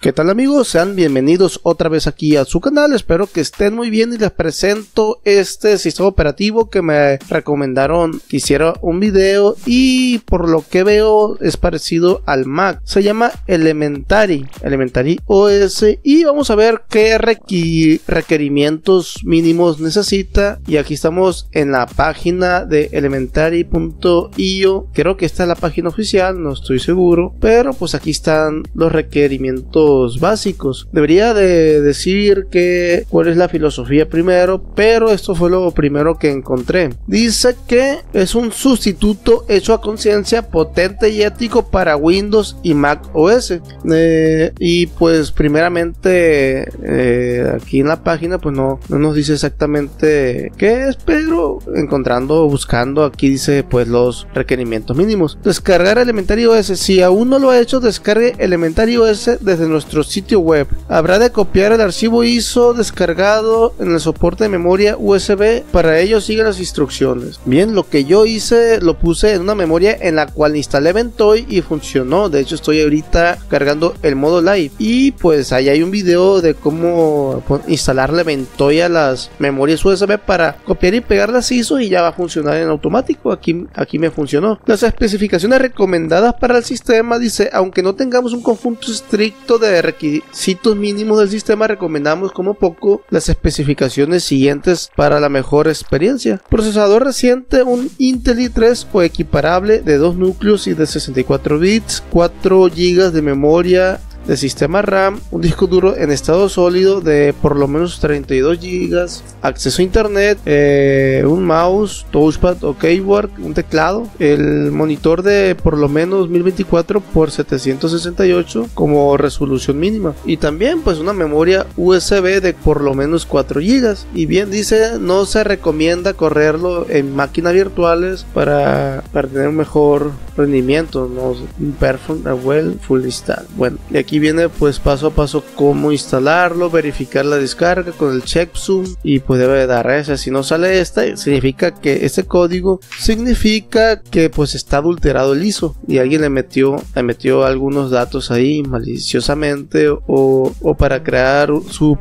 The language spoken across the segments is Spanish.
¿Qué tal amigos? Sean bienvenidos otra vez aquí a su canal, espero que estén muy bien y les presento este sistema operativo que me recomendaron que hiciera un video y por lo que veo es parecido al Mac. Se llama Elementary OS y vamos a ver qué requerimientos mínimos necesita. Y aquí estamos en la página de elementary.io, creo que esta es la página oficial, no estoy seguro, pero pues aquí están los requerimientos básicos. Debería de decir que cuál es la filosofía primero, pero esto fue lo primero que encontré. Dice que es un sustituto hecho a conciencia, potente y ético para Windows y Mac OS. Y pues primeramente aquí en la página pues no nos dice exactamente qué es, pero buscando aquí dice pues los requerimientos mínimos. Descargar Elementary OS. Si aún no lo ha hecho, descargue Elementary OS desde nuestro sitio web. Habrá de copiar el archivo ISO descargado en el soporte de memoria USB. Para ello sigue las instrucciones. Bien, lo que yo hice lo puse en una memoria en la cual instalé Ventoy y funcionó. De hecho estoy ahorita cargando el modo live y pues ahí hay un video de cómo instalarle Ventoy a las memorias USB para copiar y pegar las ISO y ya va a funcionar en automático. Aquí me funcionó. Las especificaciones recomendadas para el sistema dice: aunque no tengamos un conjunto estricto de requisitos mínimos del sistema, recomendamos como poco las especificaciones siguientes para la mejor experiencia. Procesador reciente, un Intel i3 o equiparable de 2 núcleos y de 64 bits, 4 GB de memoria de sistema RAM, un disco duro en estado sólido de por lo menos 32 GB, acceso a internet, un mouse, touchpad o keyboard, un teclado, el monitor de por lo menos 1024 x 768 como resolución mínima y también pues una memoria USB de por lo menos 4 GB. Y bien dice, no se recomienda correrlo en máquinas virtuales para tener un mejor rendimiento, no perform well full install. Bueno, y aquí viene pues paso a paso cómo instalarlo, verificar la descarga con el checksum y pues debe de dar esa. Si no sale esta, significa que este código significa que pues está adulterado el ISO y alguien le metió algunos datos ahí maliciosamente o para crear su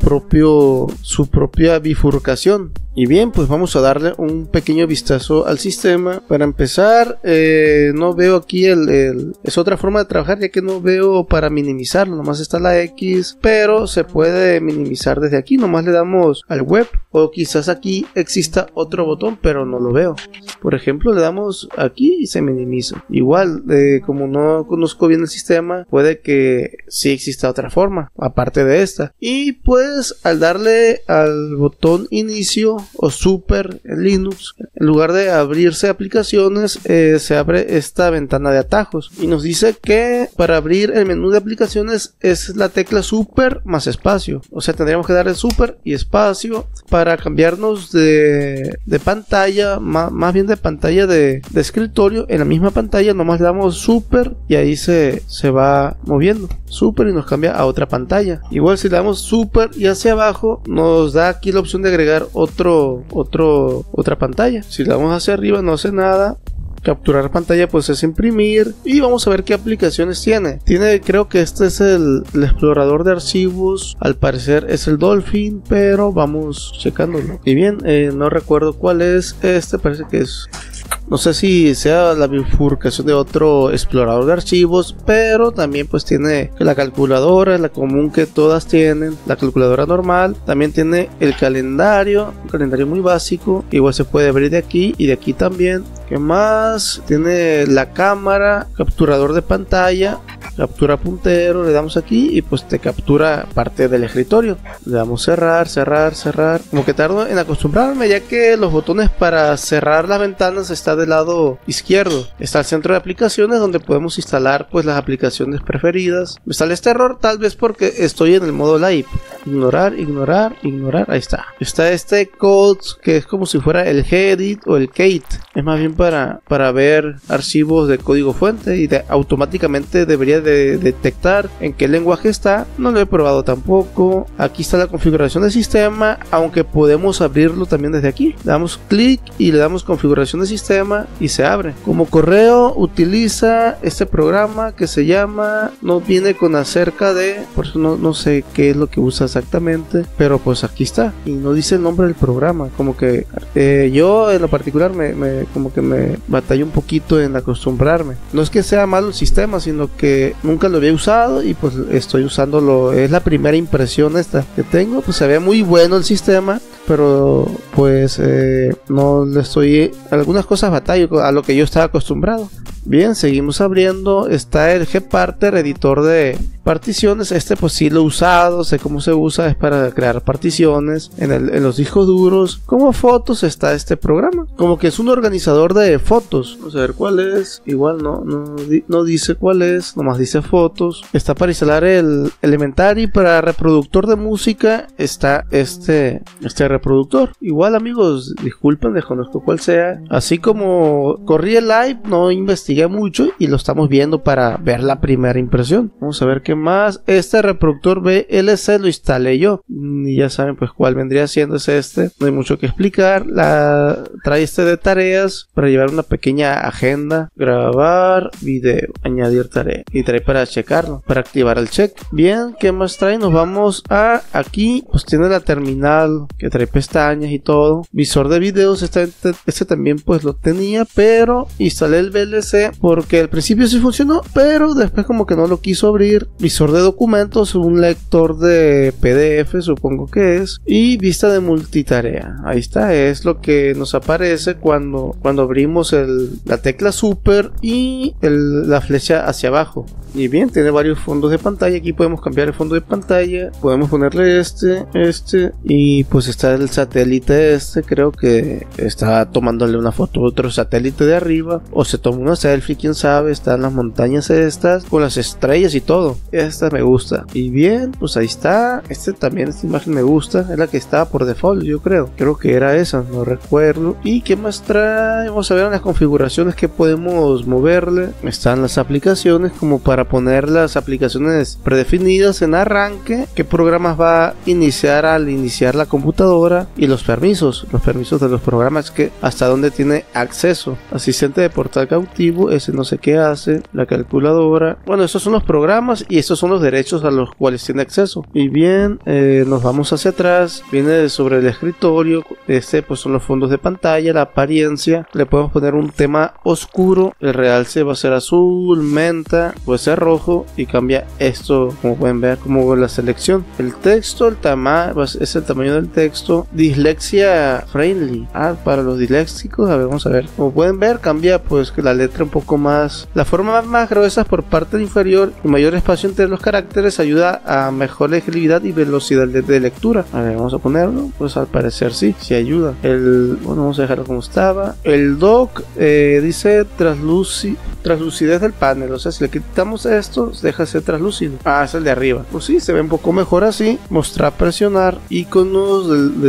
propia bifurcación. Y bien, pues vamos a darle un pequeño vistazo al sistema. Para empezar, no veo aquí es otra forma de trabajar, ya que no veo para minimizarlo, nomás está la X, pero se puede minimizar desde aquí, nomás le damos al web, o quizás aquí exista otro botón, pero no lo veo. Por ejemplo, le damos aquí y se minimiza. Igual, como no conozco bien el sistema, puede que sí exista otra forma, aparte de esta. Y pues al darle al botón inicio o super en Linux, en lugar de abrirse aplicaciones, se abre esta ventana de atajos y nos dice que para abrir el menú de aplicaciones es la tecla super más espacio, o sea tendríamos que darle super y espacio. Para cambiarnos de pantalla, más bien de pantalla de escritorio, en la misma pantalla nomás le damos super y ahí se va moviendo super y nos cambia a otra pantalla. Igual si le damos super y hacia abajo nos da aquí la opción de agregar otra pantalla. Si le damos hacia arriba no hace nada. Capturar pantalla pues es imprimir y vamos a ver qué aplicaciones tiene. Creo que este es el explorador de archivos, al parecer es el Dolphin, pero vamos checándolo. Y bien, no recuerdo cuál es este, parece que es, no sé si sea la bifurcación de otro explorador de archivos, pero también pues tiene la calculadora, la común que todas tienen, la calculadora normal. También tiene el calendario, un calendario muy básico, igual se puede abrir de aquí y de aquí también. ¿Qué más? Tiene la cámara, capturador de pantalla, captura puntero, le damos aquí y pues te captura parte del escritorio. Le damos cerrar. Como que tardo en acostumbrarme, ya que los botones para cerrar las ventanas está del lado izquierdo. Está el centro de aplicaciones donde podemos instalar pues las aplicaciones preferidas. Me sale este error tal vez porque estoy en el modo live. ignorar, ahí está. Está este code que es como si fuera el gedit o el kate. Es más bien para ver archivos de código fuente y automáticamente debería de detectar en qué lenguaje está. No lo he probado tampoco. Aquí está la configuración del sistema, aunque podemos abrirlo también desde aquí. Le damos clic y le damos configuración de sistema y se abre. Como correo utiliza este programa que se llama, no viene con acerca de, por eso no sé qué es lo que usa exactamente, pero pues aquí está y no dice el nombre del programa. Como que yo en lo particular como que me batallo un poquito en acostumbrarme. No es que sea malo el sistema, sino que nunca lo había usado y pues estoy usándolo. Es la primera impresión esta que tengo. Pues se ve muy bueno el sistema, pero pues no le estoy, algunas cosas batallo a lo que yo estaba acostumbrado. Bien, seguimos abriendo. Está el Gparter, editor de particiones. Este pues sí lo he usado, sé cómo se usa, es para crear particiones en los discos duros. Como fotos está este programa, como que es un organizador de fotos. Vamos a ver cuál es. Igual no dice cuál es, nomás dice fotos. Está para instalar el Elementary. Para reproductor de música está este reproductor. Igual, amigos, disculpen, desconozco cuál sea. Así como corrí el live, no investigué mucho y lo estamos viendo para ver la primera impresión. Vamos a ver qué más. Este reproductor VLC lo instalé yo y ya saben pues cuál vendría siendo, es este. No hay mucho que explicar. Trae este de tareas para llevar una pequeña agenda, grabar video, añadir tarea, y trae para checarlo, para activar el check. Bien, ¿qué más trae? Nos vamos a aquí, pues tiene la terminal que trae pestañas y todo. Visor de videos, este también pues lo tenía, pero instalé el VLC porque al principio sí funcionó, pero después como que no lo quiso abrir. Visor de documentos, un lector de PDF supongo que es, y vista de multitarea. Ahí está, es lo que nos aparece cuando abrimos la tecla super y la flecha hacia abajo. Y bien, tiene varios fondos de pantalla. Aquí podemos cambiar el fondo de pantalla, podemos ponerle este y pues está el satélite creo que está tomándole una foto a otro satélite de arriba, o se toma una selfie, quién sabe. Están las montañas estas con las estrellas y todo. Esta me gusta. Y bien, pues ahí está. Esta imagen me gusta, es la que estaba por default, yo creo que era esa, no recuerdo. Y qué más trae, vamos a ver las configuraciones que podemos moverle. Están las aplicaciones, como para poner las aplicaciones predefinidas en arranque, qué programas va a iniciar al iniciar la computadora, y los permisos de los programas, que hasta dónde tiene acceso. Asistente de portal cautivo, ese no sé qué hace. La calculadora, bueno, estos son los programas y estos son los derechos a los cuales tiene acceso. Y bien, nos vamos hacia atrás. Viene sobre el escritorio. Pues son los fondos de pantalla, la apariencia. Le podemos poner un tema oscuro, el realce va a ser azul, menta, puede ser rojo, y cambia esto, como pueden ver, como la selección. El texto, el tamaño es el tamaño del texto. Dislexia friendly, para los disléxicos. A ver, vamos a ver. Como pueden ver, cambia pues que la letra un poco más, la forma más gruesa por parte inferior y mayor espacio entre los caracteres ayuda a mejor legibilidad y velocidad de lectura. A ver, vamos a ponerlo. Pues al parecer sí ayuda. Bueno, vamos a dejarlo como estaba. El dock dice translucidez del panel, o sea, si le quitamos esto deja de ser translúcido. Es el de arriba. Pues sí, se ve un poco mejor así. Mostrar, presionar iconos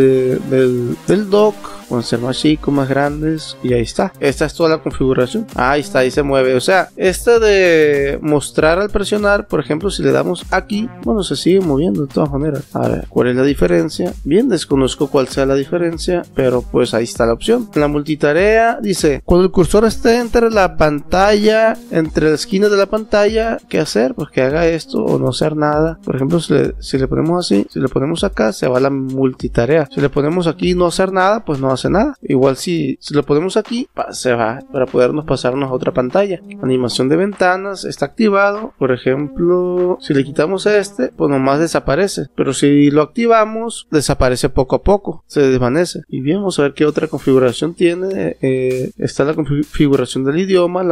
del dock, pueden ser más chicos, más grandes, y ahí está. Esta es toda la configuración. Ahí está, ahí se mueve. O sea, esta de mostrar al presionar, por ejemplo, si le damos aquí, bueno, se sigue moviendo de todas maneras. A ver, ¿cuál es la diferencia? Bien, desconozco cuál sea la diferencia, pero pues ahí está la opción. La multitarea dice, cuando el cursor esté entre la pantalla, entre las esquinas de la pantalla, ¿qué hacer? Pues que haga esto o no hacer nada. Por ejemplo, si le ponemos así, si le ponemos acá, se va la multitarea. Si le ponemos aquí no hacer nada, pues no hace nada. Igual si lo ponemos aquí, se va, para podernos pasarnos a otra pantalla. Animación de ventanas está activado. Por ejemplo, si le quitamos pues nomás desaparece, pero si lo activamos, desaparece poco a poco, se desvanece. Y bien, vamos a ver qué otra configuración tiene. Está la configuración del idioma, las notificaciones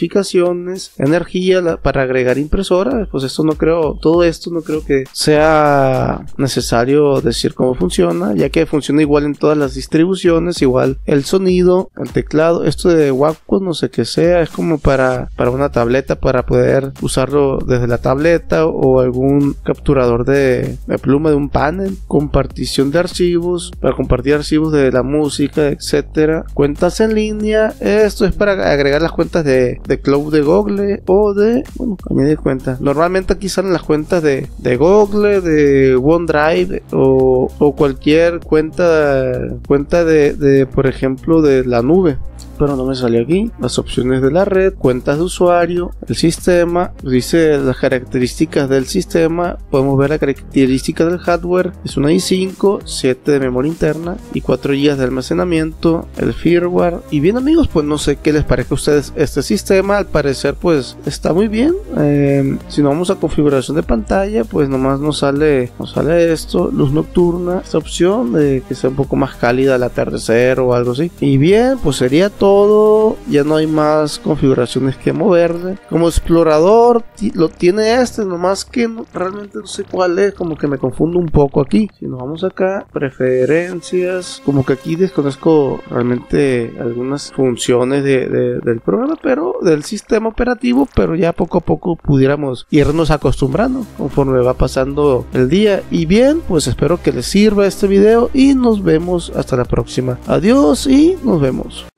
notificaciones, energía para agregar impresora. Pues todo esto no creo que sea necesario decir cómo funciona, ya que funciona igual en todas las distribuciones, igual el sonido, el teclado. Esto de Wacom no sé qué sea, es como para una tableta, para poder usarlo desde la tableta o algún capturador de pluma de un panel, compartición de archivos, para compartir archivos de la música, etcétera. Cuentas en línea, esto es para agregar las cuentas de Cloud de Google o añadir cuentas. Normalmente aquí salen las cuentas de Google, de OneDrive o cualquier cuenta de por ejemplo de la nube, pero no me salió aquí. Las opciones de la red, cuentas de usuario, el sistema, dice las características del sistema. Podemos ver la característica del hardware, es una i5, 7 de memoria interna y 4 GB de almacenamiento, el firmware. Y bien amigos, pues no sé qué les parece a ustedes este sistema. Al parecer pues está muy bien. Si nos vamos a configuración de pantalla, pues nomás nos sale esto, luz nocturna, esta opción de que sea un poco más cálida al atardecer o algo así. Y bien, pues sería todo, ya no hay más configuraciones que moverle. Como explorador lo tiene nomás que realmente no sé cuál es, como que me confundo un poco aquí. Si nos vamos acá, preferencias, como que aquí desconozco realmente algunas funciones del programa, pero del sistema operativo, pero ya poco a poco pudiéramos irnos acostumbrando conforme va pasando el día. Y bien, pues espero que les sirva este video y nos vemos hasta la próxima. Adiós y nos vemos.